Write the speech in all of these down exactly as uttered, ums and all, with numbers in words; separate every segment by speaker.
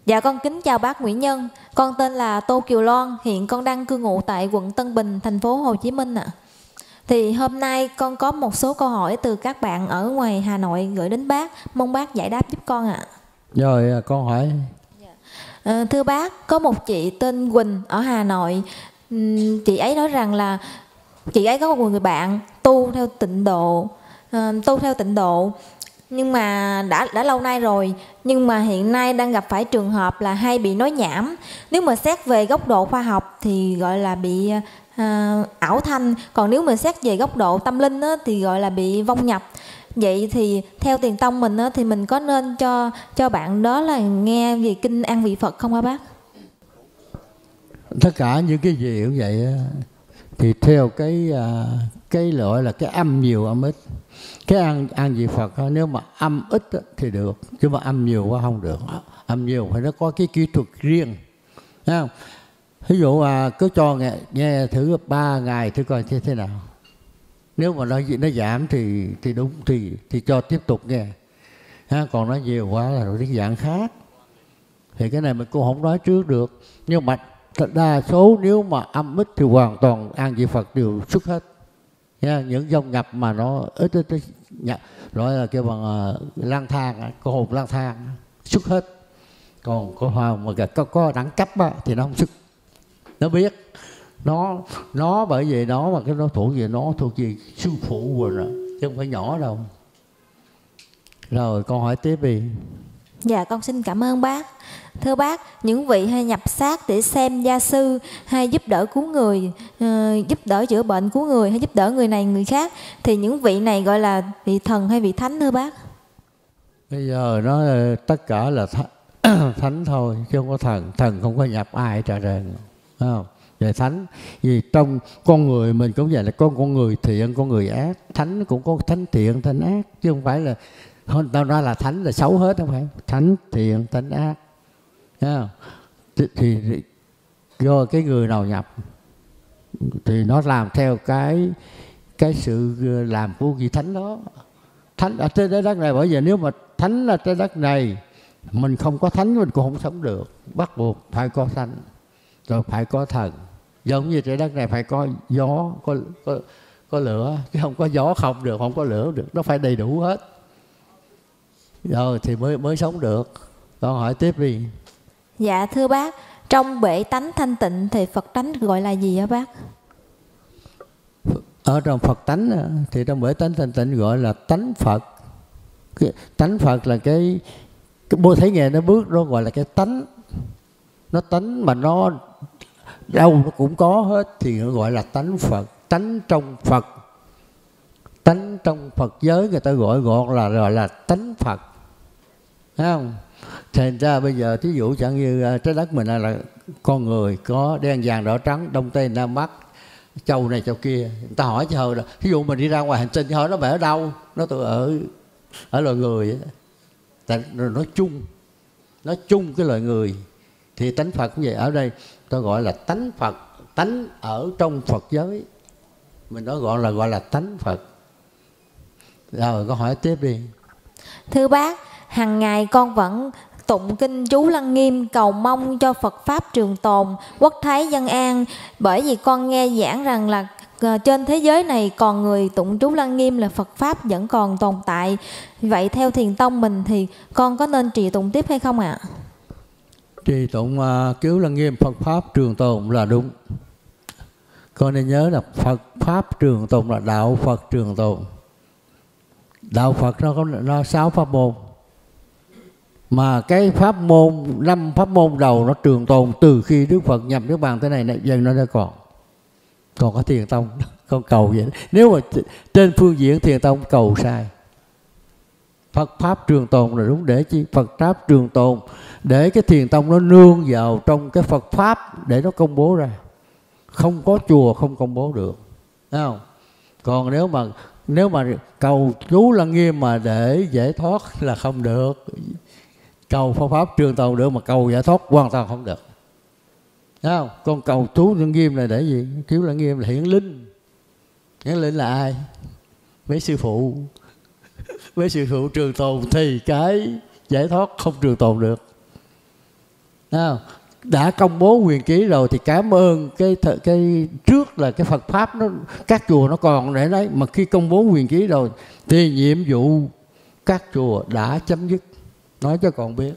Speaker 1: Dạ con kính chào bác Nguyễn Nhân. Con tên là Tô Kiều Loan, hiện con đang cư ngụ tại quận Tân Bình, thành phố Hồ Chí Minh ạ. À. Thì hôm nay con có một số câu hỏi từ các bạn ở ngoài Hà Nội gửi đến bác, mong bác giải đáp giúp con ạ. À.
Speaker 2: Rồi con hỏi.
Speaker 1: À, thưa bác, có một chị tên Quỳnh ở Hà Nội. Chị ấy nói rằng là chị ấy có một người bạn tu theo tịnh độ, à, tu theo tịnh độ. Nhưng mà đã đã lâu nay rồi, nhưng mà hiện nay đang gặp phải trường hợp là hay bị nói nhảm. Nếu mà xét về góc độ khoa học thì gọi là bị à, ảo thanh, còn nếu mà xét về góc độ tâm linh á, thì gọi là bị vong nhập. Vậy thì theo Thiền tông mình á, thì mình có nên cho cho bạn đó là nghe về kinh An Vị Phật không hả bác?
Speaker 2: Tất cả những cái gì cũng vậy á, thì theo cái cái loại là cái âm nhiều âm ít. Cái ăn ăn vị Phật nếu mà âm ít thì được, chứ mà âm nhiều quá không được. Âm nhiều phải nó có cái kỹ thuật riêng, thấy không? Ví dụ à, cứ cho nghe, nghe thử ba ngày thử coi thế thế nào. Nếu mà nó nó giảm thì thì đúng thì thì cho tiếp tục nghe. Ha, còn nó nhiều quá là rồi cái dạng khác. Thì cái này mình cũng không nói trước được. Nhưng mà đa số nếu mà âm ít thì hoàn toàn ăn vị Phật đều xuất hết. Yeah, những dòng nhập mà nó ít ít, ít nhập, gọi là kêu bằng uh, lang thang, có hồn lang thang xuất hết. Còn có hoàng mà có, có đẳng cấp á, thì nó không xuất. Nó biết nó nó bởi vì nó mà cái nó thuộc về nó thuộc về sư phụ rồi đó, chứ không phải nhỏ đâu. Rồi con hỏi tiếp đi.
Speaker 1: Dạ con xin cảm ơn bác. Thưa bác, những vị hay nhập xác để xem gia sư hay giúp đỡ cứu người, uh, giúp đỡ chữa bệnh cứu người hay giúp đỡ người này người khác, thì những vị này gọi là vị thần hay vị thánh thưa bác?
Speaker 2: Bây giờ nó tất cả là th thánh thôi, chứ không có thần. Thần không có nhập ai trả đời, không? Về thánh, vì trong con người mình cũng vậy, là có con người thiện, con người ác. Thánh cũng có thánh thiện, thánh ác, chứ không phải là tao nói là thánh là xấu hết, không phải. Thánh thiện, thánh ác. Thì, thì do cái người nào nhập thì nó làm theo cái cái sự làm của vị thánh đó. Thánh ở trên đất này, bởi vì nếu mà thánh ở trên đất này mình không có thánh mình cũng không sống được. Bắt buộc phải có thánh, rồi phải có thần. Giống như trên đất này phải có gió, có có, có lửa, chứ không có gió không được, không có lửa được, nó phải đầy đủ hết. Rồi thì mới mới sống được. Con hỏi tiếp đi.
Speaker 1: Dạ thưa bác, trong bể tánh thanh tịnh thì Phật tánh gọi là gì hả bác?
Speaker 2: Ở trong Phật tánh thì trong bể tánh thanh tịnh gọi là tánh Phật. Cái tánh Phật là cái cái bố thấy nghề nó bước nó gọi là cái tánh. Nó tánh mà nó đâu nó cũng có hết thì nó gọi là tánh Phật. Tánh trong Phật, tánh trong Phật giới người ta gọi gọn là gọi là tánh Phật, thấy không? Thành ra bây giờ thí dụ chẳng như trái đất mình là, là con người có đen vàng đỏ trắng, đông tây nam bắc, châu này châu kia. Người ta hỏi chứ hồi đó, thí dụ mình đi ra ngoài hành tinh hỏi nó về ở đâu, nó tôi ở ở loài người. Tại nói chung, nói chung cái loài người thì tánh Phật cũng vậy. Ở đây tôi gọi là tánh Phật, tánh ở trong Phật giới, mình nói gọi là gọi là tánh Phật. Rồi con hỏi tiếp đi.
Speaker 1: Thưa bác, hàng ngày con vẫn tụng kinh chú Lăng Nghiêm cầu mong cho Phật Pháp trường tồn, quốc thái dân an. Bởi vì con nghe giảng rằng là trên thế giới này còn người tụng chú Lăng Nghiêm là Phật Pháp vẫn còn tồn tại. Vậy theo Thiền tông mình thì con có nên trì tụng tiếp hay không ạ? À?
Speaker 2: Trì tụng uh, cứu Lăng Nghiêm Phật Pháp trường tồn là đúng. Con nên nhớ là Phật Pháp trường tồn là đạo Phật trường tồn. Đạo Phật nó có nó sáu pháp môn, mà cái pháp môn năm pháp môn đầu nó trường tồn từ khi Đức Phật nhập Niết Bàn tới này này dân nó đã còn còn có Thiền tông con cầu vậy. Nếu mà trên phương diện Thiền tông cầu sai. Phật Pháp trường tồn là đúng, để chi? Phật Pháp trường tồn để cái Thiền tông nó nương vào trong cái Phật Pháp để nó công bố ra. Không có chùa không công bố được, thấy không? Còn nếu mà nếu mà cầu chú Lăng Nghiêm mà để giải thoát là không được. Cầu Phật Pháp trường tồn được mà cầu giải thoát hoàn toàn không được, thấy không? Con cầu chú Lăng Nghiêm là để gì? Chú Lăng Nghiêm là hiển linh. Hiển linh là ai? Mấy sư phụ. Mấy sư phụ trường tồn thì cái giải thoát không trường tồn được. À, đã công bố quyền ký rồi thì cảm ơn cái cái trước là cái Phật pháp nó các chùa nó còn để đấy, mà khi công bố quyền ký rồi thì nhiệm vụ các chùa đã chấm dứt. Nói cho con biết,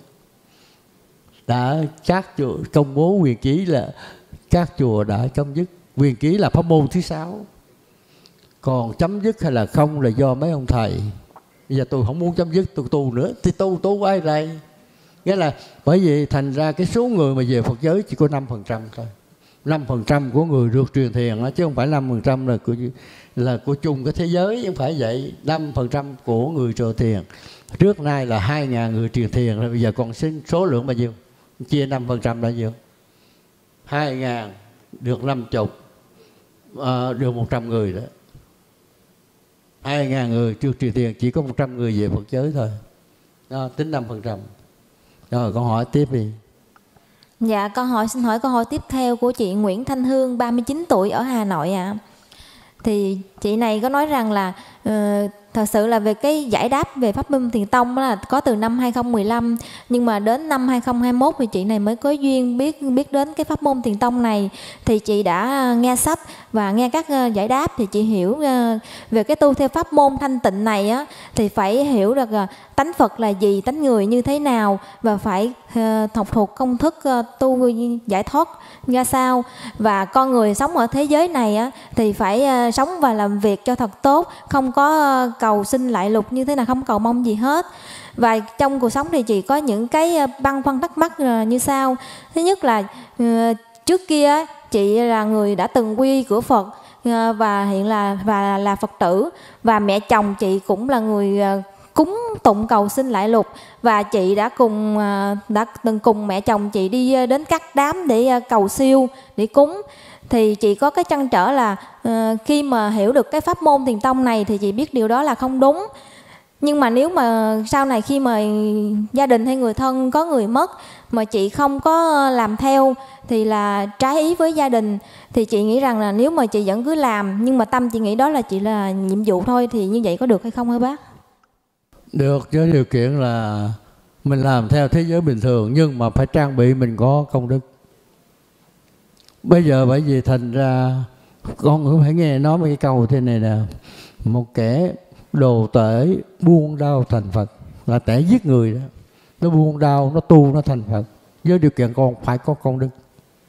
Speaker 2: đã các chùa công bố quyền ký là các chùa đã chấm dứt. Quyền ký là pháp môn thứ sáu, còn chấm dứt hay là không là do mấy ông thầy. Bây giờ tôi không muốn chấm dứt, tôi tu nữa thì tu tu ai đây. Nghĩa là bởi vì thành ra cái số người mà về Phật giới chỉ có năm phần trăm thôi. năm phần trăm của người được truyền thiền đó, chứ không phải năm phần trăm là của, là của chung cái thế giới, không phải vậy. năm phần trăm của người truyền thiền. Trước nay là hai nghìn người truyền thiền rồi, bây giờ còn xin số lượng bao nhiêu? Chia năm phần trăm là nhiêu? hai nghìn được năm mươi, à, được một trăm người đó. hai nghìn người chưa truyền thiền, chỉ có một trăm người về Phật giới thôi. Đó, tính năm phần trăm. Rồi con hỏi tiếp đi.
Speaker 1: Dạ, con hỏi xin hỏi câu hỏi tiếp theo của chị Nguyễn Thanh Hương, ba mươi chín tuổi ở Hà Nội ạ. À. Thì chị này có nói rằng là uh, thật sự là về cái giải đáp về pháp môn thiền tông là có từ năm hai không một năm, nhưng mà đến năm hai không hai mốt thì chị này mới có duyên biết biết đến cái pháp môn thiền tông này. Thì chị đã nghe sách và nghe các giải đáp thì chị hiểu về cái tu theo pháp môn thanh tịnh này á, thì phải hiểu được tánh Phật là gì, tánh người như thế nào, và phải học thuộc công thức tu giải thoát ra sao. Và con người sống ở thế giới này á, thì phải sống và làm việc cho thật tốt, không có cầu xin lại lục như thế nào, không cầu mong gì hết. Và trong cuộc sống thì chị có những cái băn khoăn thắc mắc như sau. Thứ nhất là trước kia chị là người đã từng quy y của Phật và hiện là và là Phật tử, và mẹ chồng chị cũng là người cúng tụng cầu xin lại lục, và chị đã cùng đã từng cùng mẹ chồng chị đi đến các đám để cầu siêu, để cúng. Thì chị có cái trăn trở là uh, khi mà hiểu được cái pháp môn thiền tông này thì chị biết điều đó là không đúng. Nhưng mà nếu mà sau này khi mà gia đình hay người thân có người mất mà chị không có làm theo thì là trái ý với gia đình, thì chị nghĩ rằng là nếu mà chị vẫn cứ làm nhưng mà tâm chị nghĩ đó là chỉ là nhiệm vụ thôi, thì như vậy có được hay không hả bác?
Speaker 2: Được, với điều kiện là mình làm theo thế giới bình thường, nhưng mà phải trang bị mình có công đức. Bây giờ bởi vì thành ra con cũng phải nghe nói mấy cái câu thế này nè: một kẻ đồ tể buông đau thành Phật, là tể giết người đó. Nó buông đau, nó tu, nó thành Phật. Với điều kiện con phải có công đức.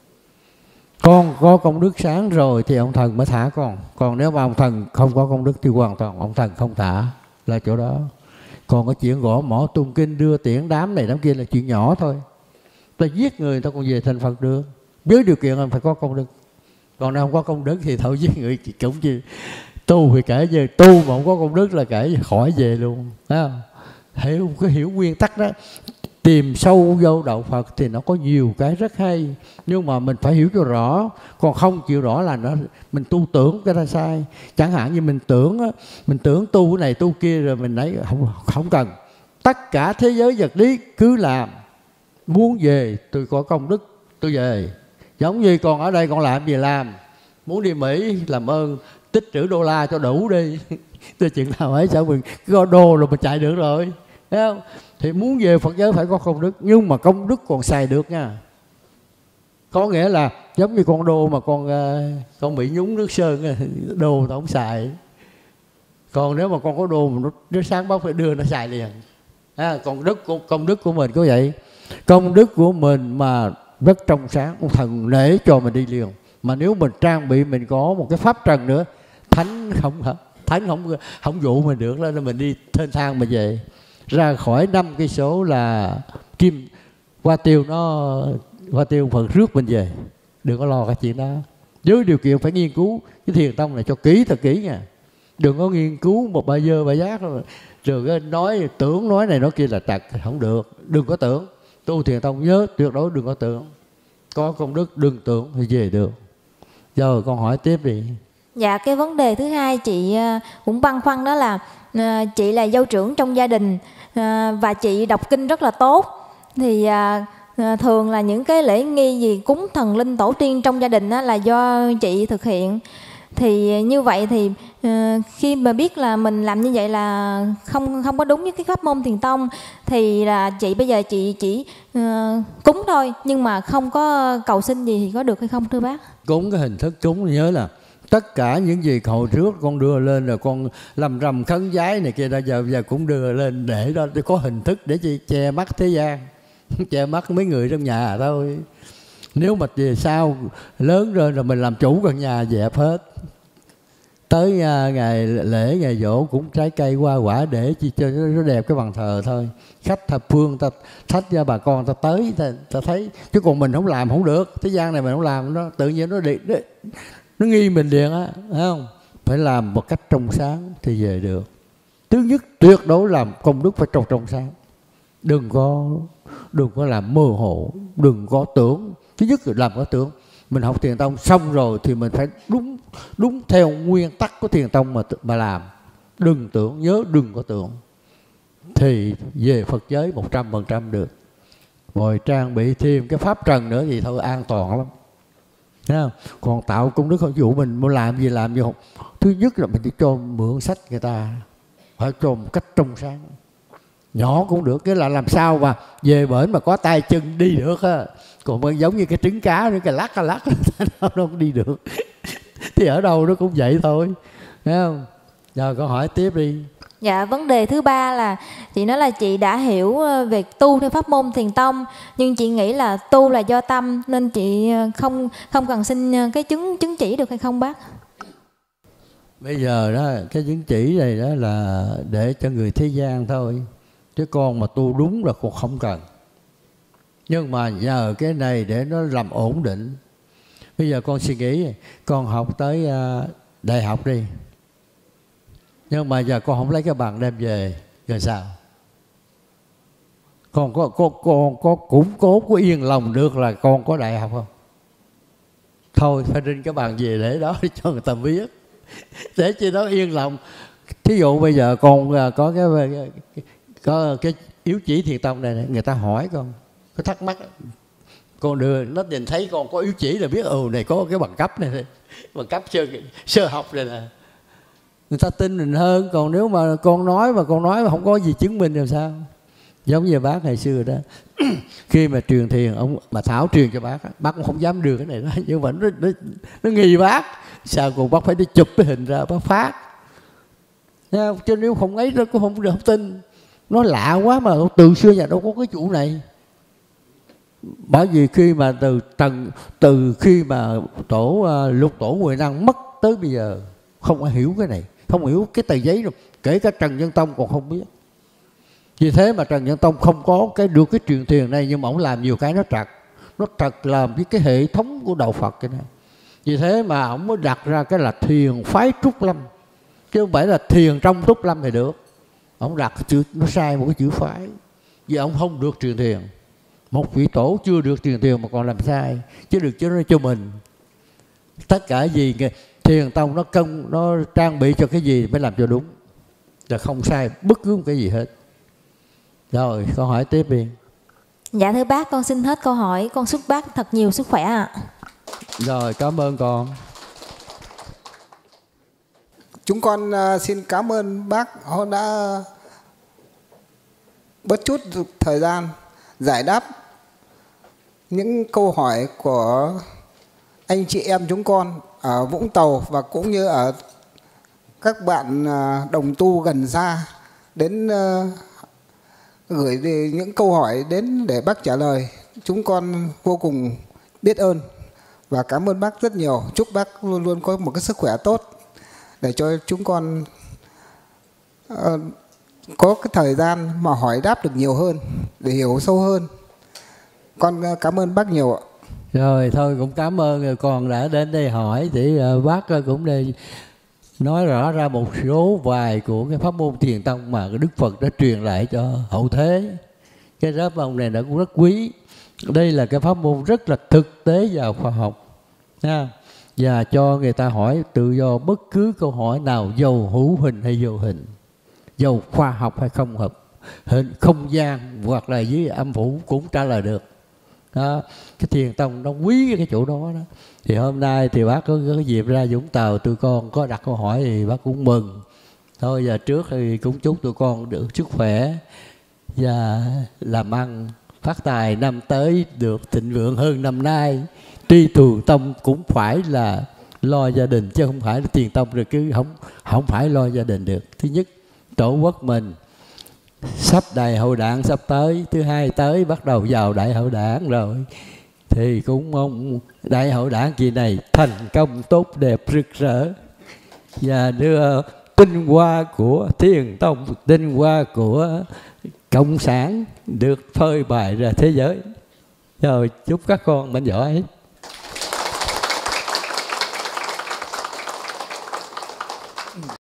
Speaker 2: Con có công đức sáng rồi thì ông thần mới thả con. Còn nếu mà ông thần không có công đức thì hoàn toàn ông thần không thả, là chỗ đó. Còn cái chuyện gõ mỏ tung kinh đưa tiễn đám này đám kia là chuyện nhỏ thôi. Ta giết người ta còn về thành Phật được, với điều kiện là phải có công đức. Còn nếu không có công đức thì thôi giết người cũng chi. Tu thì kể về tu mà không có công đức là kể khỏi về luôn. Thấy không? Hiểu cái hiểu nguyên tắc đó. Tìm sâu vô đạo Phật thì nó có nhiều cái rất hay, nhưng mà mình phải hiểu cho rõ. Còn không chịu rõ là nó mình tu tưởng cái ra sai. Chẳng hạn như mình tưởng mình tưởng tu cái này tu kia rồi mình nói không không cần. Tất cả thế giới vật lý cứ làm. Muốn về tôi có công đức tôi về. Giống như con ở đây con làm gì làm. Muốn đi Mỹ làm ơn tích trữ đô la cho đủ đi. Tôi chuyện nào ấy sao mình có đô rồi mình chạy được rồi. Thấy không? Thì muốn về Phật giới phải có công đức, nhưng mà công đức còn xài được nha. Có nghĩa là giống như con đô mà con con bị nhúng nước sơn, đô nó không xài. Còn nếu mà con có đô mà nó, nó sáng bóc phải đưa nó xài liền. À, còn đức công đức của mình có vậy. Công đức của mình mà rất trong sáng, ông thần nể cho mình đi liền. Mà nếu mình trang bị mình có một cái pháp trần nữa, thánh không thánh không không dụ mình được, là mình đi thênh thang mà về. Ra khỏi năm cây số là kim hoa tiêu nó hoa tiêu Phật rước mình về. Đừng có lo cái chuyện đó. Với điều kiện phải nghiên cứu cái thiền tông này cho kỹ thật kỹ nha. Đừng có nghiên cứu một bài dơ bài giác rồi, rồi nói tưởng nói này nói kia là trật, không được. Đừng có tưởng. Tu thiền tông nhớ tuyệt đối đừng có tưởng. Có công đức đừng tưởng thì về được. Rồi con hỏi tiếp đi.
Speaker 1: Dạ, cái vấn đề thứ hai chị cũng băn khoăn đó là chị là dâu trưởng trong gia đình và chị đọc kinh rất là tốt. Thì thường là những cái lễ nghi gì cúng thần linh tổ tiên trong gia đình là do chị thực hiện. Thì như vậy thì uh, khi mà biết là mình làm như vậy là không không có đúng với cái pháp môn thiền tông, thì là chị bây giờ chị chỉ uh, cúng thôi, nhưng mà không có cầu xin gì thì có được hay không thưa bác?
Speaker 2: Cúng cái hình thức cúng, nhớ là tất cả những gì hồi trước con đưa lên rồi, con làm rầm khấn vái này kia, đã giờ giờ cũng đưa lên để đó, để có hình thức để chi che mắt thế gian, che mắt mấy người trong nhà thôi. Nếu mà về sau lớn rồi là mình làm chủ căn nhà dẹp hết. Tới uh, ngày lễ ngày giỗ cũng trái cây hoa quả để chi cho nó đẹp cái bàn thờ thôi. Khách thập phương ta thách ra bà con ta tới ta, ta thấy, chứ còn mình không làm không được. Thế gian này mình không làm nó tự nhiên nó đi, nó, nó nghi mình liền á, phải không? Phải làm một cách trong sáng thì về được. Thứ nhất tuyệt đối làm công đức phải trong trong sáng. Đừng có đừng có làm mơ hồ, đừng có tưởng. Thứ nhất là làm có tưởng. Mình học thiền tông xong rồi thì mình phải đúng đúng theo nguyên tắc của thiền tông mà mà làm. Đừng tưởng, nhớ đừng có tưởng. Thì về Phật giới một trăm phần trăm được. Rồi trang bị thêm cái pháp trần nữa thì thôi an toàn lắm. Thấy không? Còn tạo công đức, ví dụ mình muốn làm gì làm gì không. Thứ nhất là mình chỉ cho mượn sách người ta, phải cho một cách trong sáng. Nhỏ cũng được, cái là làm sao mà về bển mà có tay chân đi được á. Còn giống như cái trứng cá, cái lắc cái lắc nó không đi được. Thì ở đâu nó cũng vậy thôi, thấy không? Rồi câu hỏi tiếp đi.
Speaker 1: Dạ, vấn đề thứ ba là chị nói là chị đã hiểu về tu theo pháp môn thiền tông, nhưng chị nghĩ là tu là do tâm, nên chị không không cần xin cái chứng chứng chỉ được hay không bác?
Speaker 2: Bây giờ đó cái chứng chỉ này đó là để cho người thế gian thôi, chứ con mà tu đúng là con không cần. Nhưng mà nhờ cái này để nó làm ổn định. Bây giờ con suy nghĩ, con học tới đại học đi, nhưng mà giờ con không lấy cái bằng đem về, rồi sao? Con có, có, con có củng cố, có yên lòng được là con có đại học không? Thôi phải rinh cái bằng về để đó để cho người ta biết, để cho nó yên lòng. Thí dụ bây giờ con có cái có cái yếu chỉ thiền tông này, người ta hỏi con có thắc mắc, con đưa nó nhìn thấy con có yếu chỉ là biết ừ này có cái bằng cấp này, bằng cấp sơ sơ học này nè, người ta tin mình hơn. Còn nếu mà con nói mà con nói mà không có gì chứng minh làm sao? Giống như bác ngày xưa đó khi mà truyền thiền, ông mà Thảo truyền cho bác, bác cũng không dám đưa cái này đó, nhưng mà nó, nó, nó nghi bác. Sao còn bác phải đi chụp cái hình ra bác phát, chứ nếu không ấy nó cũng không được, không tin. Nó lạ quá mà từ xưa nhà đâu có cái chủ này. Bởi vì khi mà từ tầng từ khi mà tổ uh, lục tổ Huệ Năng mất tới bây giờ không ai hiểu cái này, không hiểu cái tờ giấy đâu, kể cả Trần Nhân Tông còn không biết. Vì thế mà Trần Nhân Tông không có cái được cái truyền thiền này, nhưng mà ông làm nhiều cái nó trật, nó trật làm với cái hệ thống của đạo Phật cái này. Vì thế mà ông mới đặt ra cái là thiền phái Trúc Lâm, chứ không phải là thiền trong Trúc Lâm thì được. Ông đặt chữ nó sai một cái chữ phái, vì ông không được truyền thiền. Một vị tổ chưa được truyền thiền mà còn làm sai, chứ được cho nó cho mình. Tất cả gì thiền tông nó công, nó trang bị cho cái gì phải làm cho đúng, là không sai bất cứ một cái gì hết. Rồi câu hỏi tiếp đi.
Speaker 1: Dạ thưa bác, con xin hết câu hỏi, con chúc bác thật nhiều sức khỏe ạ. À.
Speaker 2: Rồi cảm ơn con.
Speaker 3: Chúng con uh, xin cảm ơn bác họ đã bớt chút thời gian giải đáp những câu hỏi của anh chị em chúng con ở Vũng Tàu và cũng như ở các bạn uh, đồng tu gần xa đến uh, gửi những câu hỏi đến để bác trả lời. Chúng con vô cùng biết ơn và cảm ơn bác rất nhiều. Chúc bác luôn luôn có một cái sức khỏe tốt để cho chúng con uh, có cái thời gian mà hỏi đáp được nhiều hơn, để hiểu sâu hơn. Con uh, cảm ơn bác nhiều ạ.
Speaker 2: Rồi thôi cũng cảm ơn con đã đến đây hỏi, thì uh, bác cũng đây nói rõ ra một số vài của cái pháp môn thiền tông mà Đức Phật đã truyền lại cho hậu thế. Cái pháp môn này đã cũng rất quý. Đây là cái pháp môn rất là thực tế và khoa học nha. Và cho người ta hỏi tự do bất cứ câu hỏi nào, dầu hữu hình hay vô hình, dầu khoa học hay không hợp hình, không gian hoặc là dưới âm phủ cũng trả lời được. đó. Cái thiền tông nó quý cái chỗ đó đó. Thì hôm nay thì bác có, có cái dịp ra Vũng Tàu, tụi con có đặt câu hỏi thì bác cũng mừng. Thôi giờ trước thì cũng chúc tụi con được sức khỏe và làm ăn phát tài, năm tới được thịnh vượng hơn năm nay. Tuy tù tông cũng phải là lo gia đình, chứ không phải là tiền tông rồi cứ không không phải lo gia đình được. Thứ nhất, tổ quốc mình sắp đại hội đảng sắp tới. Thứ hai, tới bắt đầu vào đại hội đảng rồi, thì cũng mong đại hội đảng kỳ này thành công tốt đẹp rực rỡ, và đưa tinh hoa của thiền tông, tinh hoa của cộng sản được phơi bày ra thế giới. Rồi chúc các con mạnh giỏi.